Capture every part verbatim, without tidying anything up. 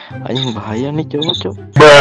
Anjing bahaya nih cowok cowok.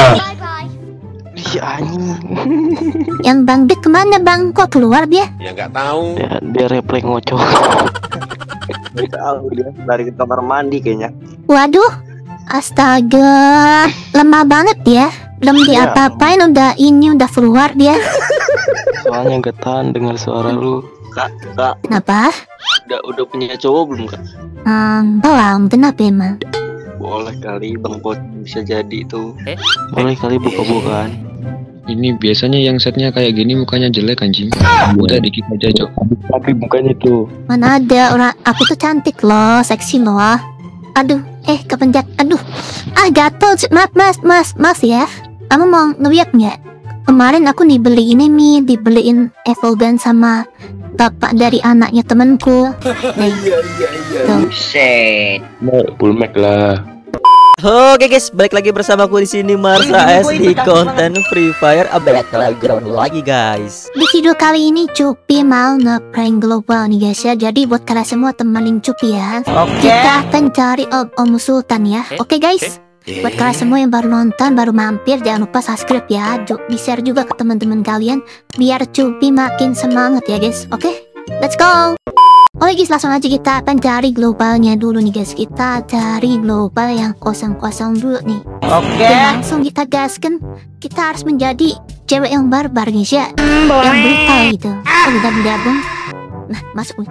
Iya anjing. Yang Bang Dit kemana bang? Kok keluar dia? Ya nggak tahu. Dia, dia refleks ngocok. Nggak tahu dia dari kamar mandi kayaknya. Waduh, astaga, lemah banget ya. Belum diapa-apain udah ini udah keluar dia. Soalnya gak tahan dengar suara lu. Kak, kak. Kenapa? Udah udah punya cowok belum kak? Hmm, belum. Kenapa emang? Boleh kali Bang Pot bisa jadi tuh. Eh? Boleh kali buka-bukaan. Ini biasanya yang setnya kayak gini mukanya jelek anjing. Udah dikit aja cok. Tapi mukanya tuh. Mana ada orang, aku tuh cantik loh, seksi loh. Aduh, eh kepencet. Aduh, ah gatel. Maaf mas, mas, maaf ya. Kamu mau ngeliat nggak? Kemarin aku dibeliin ini, dibeliin Evogan sama bapak dari anaknya temanku. Nih, tuh. Set. Full Mac lah. Oke guys, balik lagi bersamaku di sini Marsa S di konten Free Fire update Playground lagi guys. Di video kali ini Cupi mau nge-prank global nih guys ya. Jadi buat kalian semua temenin Cupi ya. Oke. Kita akan cari Om, Om Sultan ya. Oke guys. Buat kalian semua yang baru nonton, baru mampir, jangan lupa subscribe ya. Di share juga ke teman-teman kalian biar Cupi makin semangat ya guys. Oke, let's go. Oke guys, langsung aja kita akan cari globalnya dulu nih guys. Kita cari global yang kosong-kosong dulu nih. Oke. Dan langsung kita gaskan. Kita harus menjadi cewek yang barbar guys ya. Yang brutal gitu. Oh, bentar bergabung. Nah, masuk.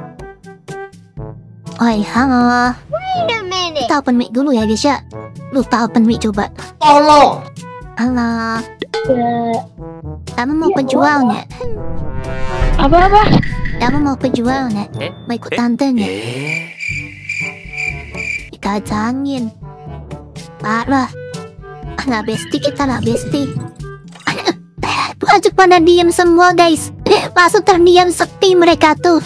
Oi, halo. Kita open mic dulu ya guys ya. Lupa open mic coba. Tolong. Halo. Kamu mau penjual nggak? Apa-apa? Kamu mau penjual nggak? Mau ikut tante nggak? Dikacangin. Parah. Lah besti kita lah besti. Masuk pada diam semua guys. Masuk terdiam sepi mereka tuh.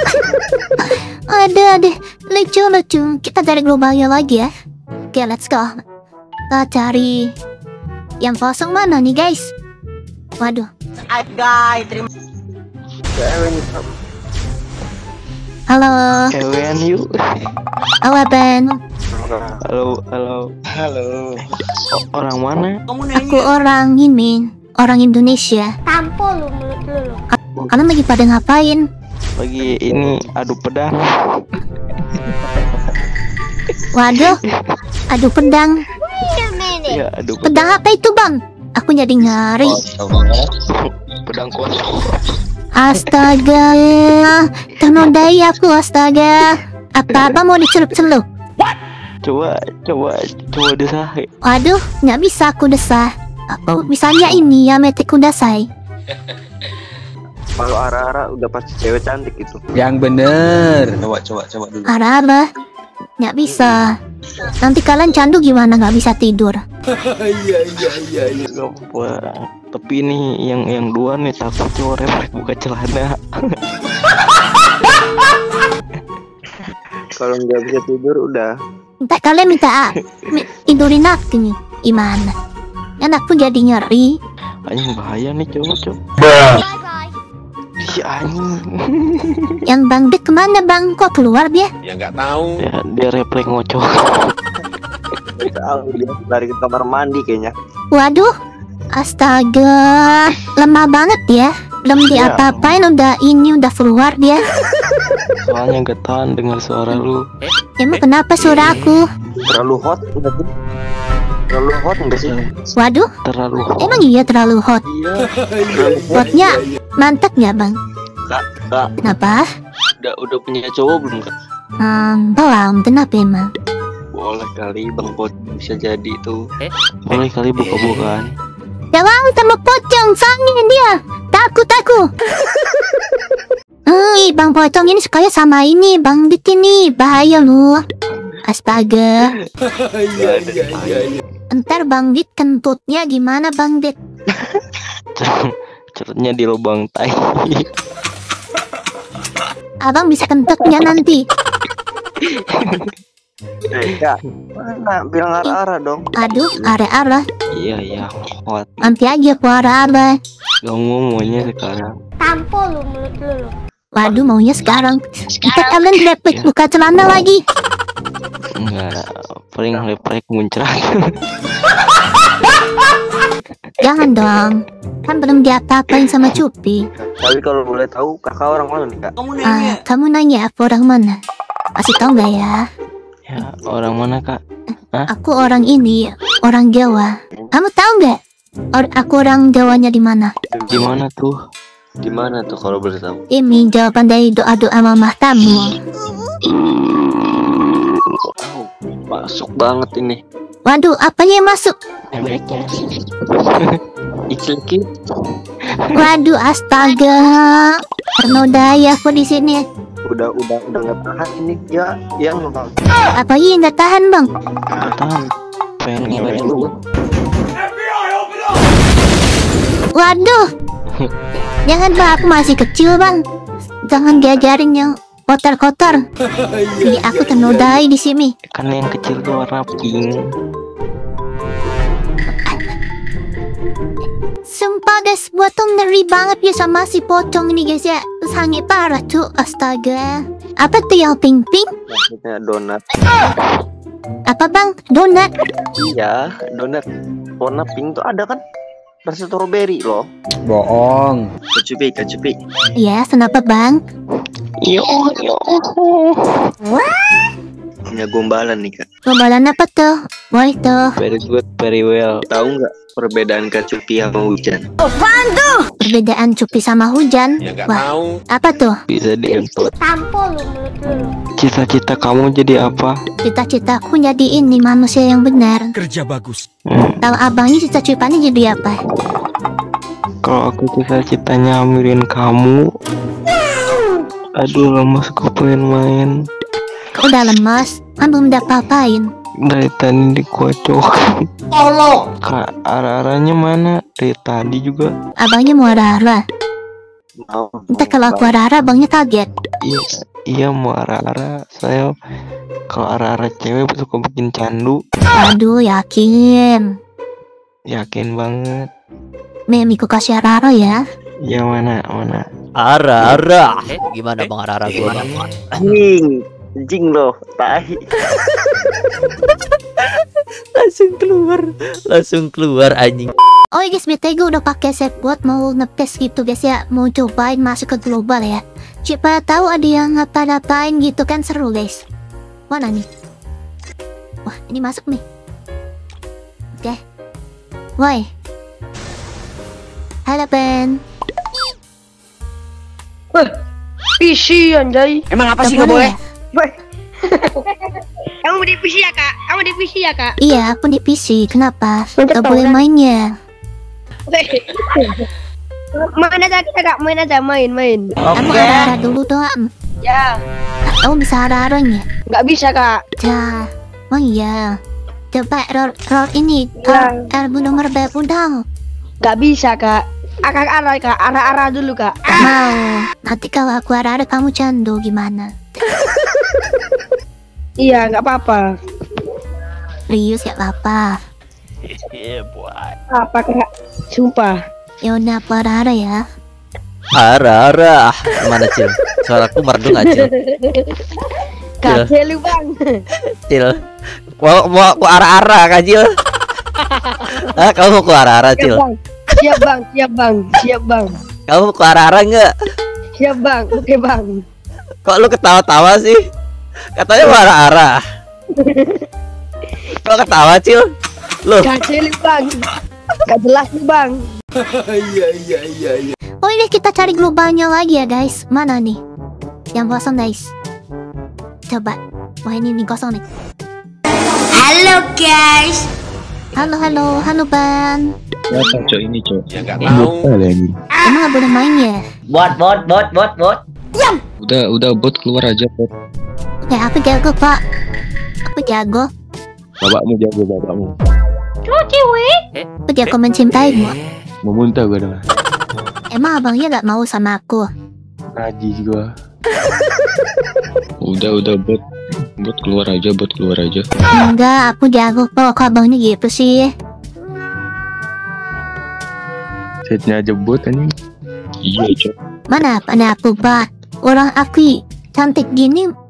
Ada ada lucu lucu. Kita cari globalnya lagi ya. Oke, let's go. Kita cari yang kosong mana nih guys? Waduh. Guys, terima. Halo. Kewen yuk. Halo Ben. Halo halo halo. O orang mana? Aku orang ini, orang Indonesia. Tampol lu mulut lu. Kalian lagi pada ngapain? Lagi ini adu pedang. Waduh, adu pedang. Ya adu pedang. Pedang apa itu bang? Aku jadi ngari. Pedang kosong. Astaga, ternodai aku astaga. Apa-apa mau dicelup-celup? Coba coba coba desah. Waduh, nggak bisa aku desah. Apa misalnya ini ya metik kudasai? Kalau arah-arah udah pasti cewek cantik itu. Yang bener. Coba coba coba dulu. Araba, nggak bisa. Nanti kalian candu gimana nggak bisa tidur? Iya iya iya iya. Tapi ini yang yang dua nih takut cowok refleks buka celana. Kalau nggak bisa tidur udah. Entah kalian minta ah, mi- tidurin aku nih. Gimana? Anakku jadi nyeri. Anjing bahaya nih cowok cowok. Iya anjing. Yang Bang Dit kemana bang? Kok keluar dia? Ya nggak tahu. Dia dia refleks ngocok. Nggak tahu dia dari kamar mandi kayaknya. Waduh, astaga, lemah banget ya. Belum diapa-apain udah ini udah keluar dia. Soalnya gak tahan dengar suara lu. Emang kenapa suara aku? Terlalu hot udah tuh. Terlalu hot enggak sih? Waduh, Terlalu hot. emang iya terlalu hot. Hotnya mantap nggak bang? Kak, kak, Kenapa? udah udah punya cowok belum kak? Hmm, belum. Kenapa emang? Boleh kali Bang Pot bisa jadi tuh. Boleh kali buka-bukaan. Jangan sama pocong, soalnya dia takut aku. Hei, Bang Pocong ini sukanya sama ini, Bang Dit ini bahaya lu. Astaga. Entar Bang Dit kentutnya gimana Bang Dit? Cerutnya di lubang tai. Abang bisa kentutnya nanti. Eh, Kak, mana bilang arah-arah dong. Aduh, arah-arah. Iya iya hot. Nanti aja aku arah-arah. Kamu maunya sekarang. Tampol lu mulut lu. Waduh, maunya sekarang. Kita kalian replik buka celana lagi. Enggak, paling leprek muncrat. Jangan dong. Kan belum diapa-apain sama Cupi. Tapi kalau boleh tahu kakak orang mana nih kak? Ah, kamu nanya aku orang mana? Masih tahu nggak ya? Ya, orang mana kak? Aku orang ini, orang Jawa. Kamu tahu nggak? Or aku orang Jawanya di mana? Di mana tuh? Di mana tuh kalau boleh tahu? Ini jawaban dari doa-doa mamah kamu. Oh, masuk banget ini. Waduh, apanya yang masuk? Iklik. Waduh, astaga. Ternodai aku di sini. Udah udah udah nggak tahan ini ya yang bang. Apa iya nggak tahan bang? Tahan. Pengen ngewe dulu. Waduh. Jangan bang, aku masih kecil bang. Jangan diajarin yang kotor-kotor. Jadi aku ternodai di sini. Kan yang kecil tuh warna pink. Sumpah guys, buat tuh ngeri banget ya sama si pocong ini guys ya. Sangat parah tuh, astaga. Apa tuh yang pink-pink? Maksudnya donat. Apa bang? Donat? Iya, donat. Warna pink tuh ada kan? Rasa strawberry loh. Bohong. Kecupi, kecupi. Ya, kenapa bang? Yo yo. Punya gombalan nih kak. Gombalan apa tuh? Boleh tuh. Very good, very well. Tahu nggak perbedaan kecupi sama hujan? Perbedaan Cupi sama hujan. Wah, apa tuh? Bisa diinput. Tampol lu mulut lu. Cita-cita kamu jadi apa? Cita-citaku jadi ini manusia yang benar. Kerja bagus. Hmm. Kalau abangnya cita-citanya jadi apa? Kalau aku cita-citanya mirin kamu. Aduh, lemas, aku pengen main. Kok udah lemas? Kan belum ada apa-apain. Dari tadi dikocok. Tolong. Kak, arah-arahnya mana? Dari tadi juga. Abangnya mau arah-arah. Mau. Entah kalau aku arah-arah abangnya kaget. Iya, iya mau arah-arah. Saya kalau arah-arah cewek suka bikin candu. Aduh, yakin. Yakin banget. Memiku kasih arah-arah ya. Ya mana, mana. Ara-ara. Gimana bang Ara-ara gua bang? Anjing, anjing loh, tahi. Langsung keluar, langsung keluar anjing. Oh guys, B T gue udah pakai set buat mau ngetes gitu guys ya. Mau cobain masuk ke global ya. Siapa tahu ada yang ngapa-ngapain gitu kan, seru guys. Mana nih? Wah, ini masuk nih. Oke. Woi. Halo Ben. P C anjay. Emang apa sih Udah nggak boleh? ya? Kamu di P C ya kak? Kamu di P C ya kak? Iya, aku di P C. Kenapa? Udah Gak tahu boleh kan? mainnya. Main aja kita kak, main aja, main main. Kamu Oke. arah-arah dulu dong. Ya, Kamu bisa arah-arahnya. nggak bisa kak. Dah. Oh iya. Coba roll, roll ini. Ya. Roll album nomor berapa dong? Nggak bisa kak. Akak arah kak, arah-arah dulu kak. Gak mau. Nanti kalau aku arah-arah kamu candu gimana? Iya, nggak apa-apa. Rius gak apa-apa. Apa kak? Sumpah. Ya udah aku arah-arah ya. Ara-ara. Mana Cil? Suaraku merdu nggak Cil? Kak, lu bang. Cil. Mau mau aku ara-ara kan Cil? Ah, kamu mau aku ara-ara Siap Cil? bang, siap bang, siap bang, siap bang, Kamu mau aku ara-ara nggak? siap bang. Oke bang. Kok lu ketawa-tawa sih? Katanya mau ara-ara. Kok ketawa Cil? Loh, Kak, lu bang. Gak jelas nih bang. Oh ini kita cari globalnya lagi ya guys. Mana nih? Yang kosong guys. Coba. Wah ini nih kosong nih. Halo guys. Halo halo halo Ban. Ya cok ini cok. Ya nggak mau. Emang gak boleh main ya? bot bot bot bot bot. Udah udah bot keluar aja bot. Ya aku jago pak. Aku jago. Bapakmu jago bapakmu. Aku jago mencintaimu. Mau muntah gua dengar. Emang abangnya gak mau sama aku? Najis gua. Udah udah bot. Bot keluar aja, bot keluar aja. Enggak, aku jago kok. Kok abangnya gitu sih? Setnya aja bot anjing. Iya cok. Mana mana aku bat. Orang aku cantik gini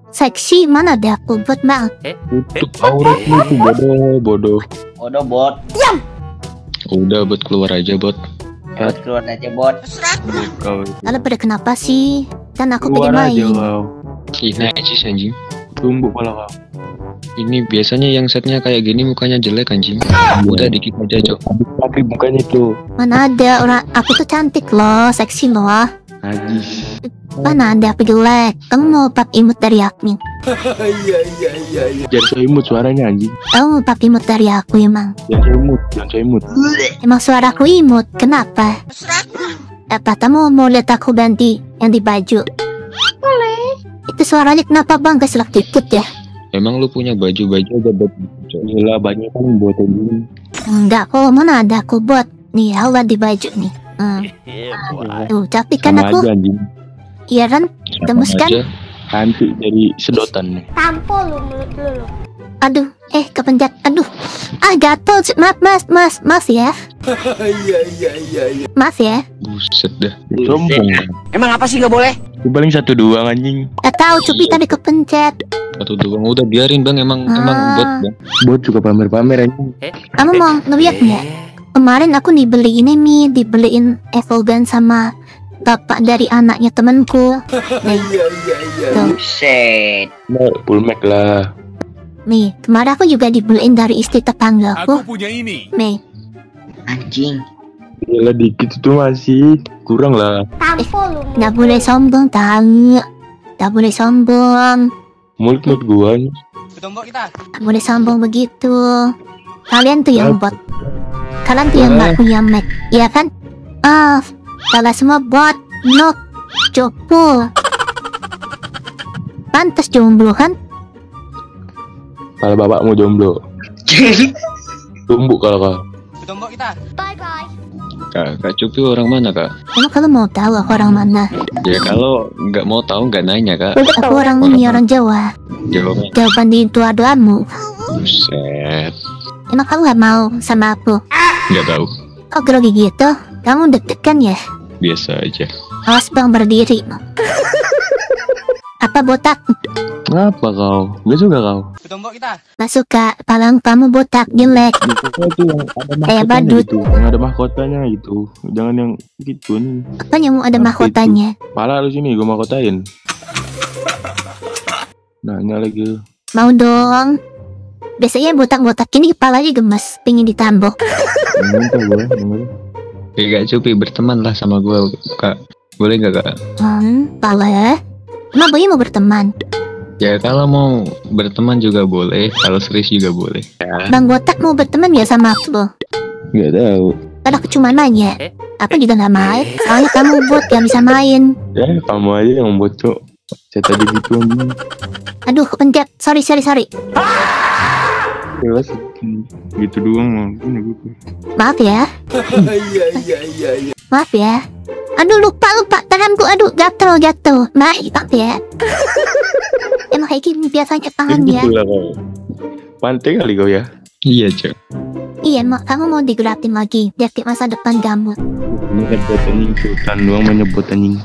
seksi, mana ada aku buat mal. Tutup auratmu itu bodoh, bodoh. Bodoh bot. Udah buat keluar aja bot. Bot keluar aja bot. Kau Lalu pada kenapa sih? Kan aku pengen keluar aja main. kau. Ih najis anjing. Tumbuk kalau kau. Ini biasanya yang setnya kayak gini mukanya jelek anjing. Udah dikit aja cok. Tapi bukannya tuh. Mana ada orang, aku tuh cantik loh, seksi loh. Najis. Mana ada aku jelek. Kamu mau pap imut dari aku? Iya iya iya iya. Jangan so imut suaranya anjing. Kamu mau pap imut dari aku emang? Jangan so imut, jangan so imut. Emang suaraku imut, kenapa? Apa kamu mau lihat aku ganti yang di baju? Boleh. Itu suaranya kenapa bang? Keselak dikit ya? Emang lu punya baju-baju aja buat cok. Gila banyak kan buat anjing. Enggak kok, mana ada aku buat. Nih, awal di baju nih. Hmm. Tuh, cantik kan Sama aku? aja anjing. Iya kan? Tembus kan? Aja. Nanti dari sedotan nih. Tampol lu mulut lu lu. Aduh, eh kepencet. Aduh. Ah, gatel. Maaf, mas, mas, mas ya. Iya iya iya iya. Mas ya. Buset dah. Sombong. Emang apa sih nggak boleh? Itu paling satu dua anjing. Gak tahu, Cupi tadi kepencet. Satu doang udah biarin bang emang Ah. emang bot bang. Bot juga pamer-pamer anjing. Kamu mau ngeliat nggak? Kemarin aku dibeli ini mi, dibeliin Apple Gun sama bapak dari anaknya temanku. Nih, Iya iya iya. tuh, Buset. Nah, full mac lah. nih. Kemarin aku juga dibeliin dari istri tetanggaku. punya ini. Nih, Anjing. Gila dikit itu masih kurang lah. Tampol lu mulut nggak lu, boleh lu. sombong tahu. Nggak boleh sombong. Mulut mulut gua nih. Nggak boleh sombong begitu. Kalian tuh yang bot. Kalian tuh yang nggak punya mic, ya kan? Ah, salah semua bot. No, jopo. Pantas jomblo kan? Kalau bapakmu jomblo. Tumbuk kalau kau. Bye bye. Kak, Kak Cupi orang mana kak? Emang kalau mau tahu aku orang mana? Ya kalau nggak mau tahu nggak nanya kak. Aku orang ini orang Jawa. Jawabnya Jawaban di tua doamu. buset. Emang kamu gak mau sama aku? Nggak tahu. Kok grogi gitu? Kamu deg-degan ya? Biasa aja. Awas bang berdiri. Apa botak? Ngapa kau? Gak suka kau? Gak suka. Palang kamu botak jelek. Itu yang ada Kayak mahkotanya badut. gitu. Yang ada mahkotanya gitu. Jangan yang gitu nih. Apanya mau ada mahkotanya? Pala lu sini, gua mahkotain. Nanya lagi. Mau dong. Biasanya botak-botak ini kepalanya gemes, pingin ditambok. Minta gua, denger. Ya Kak Cupi berteman lah sama gue kak. Boleh nggak kak? Hmm, boleh. Emang boy mau berteman? Ya kalau mau berteman juga boleh. Kalau serius juga boleh. Ya. Bang botak mau berteman ya sama aku? Gak tahu. Kan aku cuma nanya. Aku juga gak main. Soalnya kamu bot gak bisa main. Ya kamu aja yang bocok. Saya tadi gitu anjing. Aduh, kepencet. Sorry, sorry, sorry. Jelas gitu doang mau punya gitu. Maaf ya. Iya iya iya iya. Maaf ya. Aduh, lupa, lupa. Tanganku, aduh, gatel, gatel. Maaf, maaf ya. Emang kayak gini biasanya tangan ya. Gitu lah kau. Pantai kali kau ya. Iya cok. Iya, mak, kamu mau digeratin lagi. Biar kayak masa depan kamu. Menyebut anjing sultan doang menyebut anjing.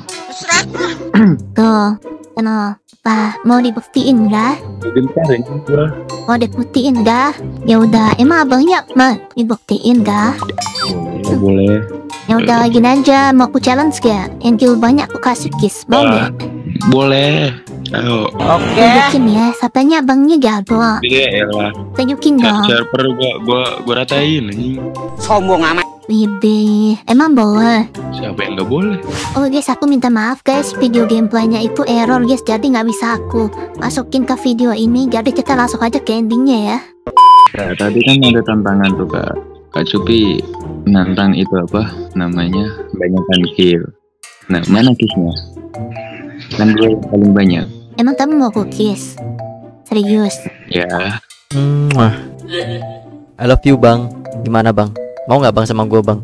Tuh. Kenapa? Mau dibuktiin gak? Gentar anjing gua. Mau dibuktiin gak? Ya udah, emang abangnya mah dibuktiin gak? Boleh boleh. Ya udah gini aja, mau aku challenge gak? Yang kill banyak aku kasih kiss, mau Ah. gak? Boleh. Ayo. Oke. Tunjukin ya, sapanya abangnya gagal. Iya elah. Tunjukin dong. Server gua gua gua ratain anjing. Sombong amat. Widih, emang boleh. Siapa yang gak boleh? Oh guys, aku minta maaf guys, video gameplaynya itu error guys, jadi nggak bisa aku masukin ke video ini. Jadi kita langsung aja ke endingnya ya. Kak, tadi kan ada tantangan tuh kak. Kak Cupi nantang itu apa namanya banyakkan kill. Nah mana kissnya? Kan gue yang paling banyak. Emang kamu mau cookies? Serius? Ya. Mwah. I love you bang. Gimana bang? Mau nggak bang sama gue bang?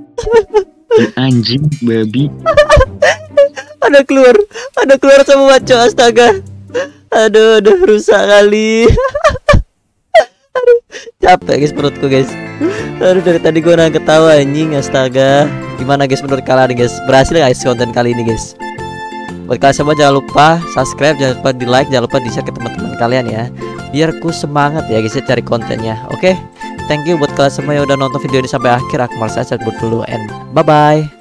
Anjing babi. Ada keluar, ada keluar sama maco, astaga. Aduh, aduh, rusak kali. Aduh, capek guys perutku guys. Aduh, dari tadi gue nahan ketawa anjing, astaga. Gimana guys menurut kalian guys? Berhasil guys konten kali ini guys? Buat kalian semua jangan lupa subscribe, jangan lupa di like, jangan lupa di share ke teman-teman kalian ya, biar ku semangat ya guys ya cari kontennya. Oke, thank you buat kalian semua yang udah nonton video ini sampai akhir. Aku Marcel cabut dulu and bye bye.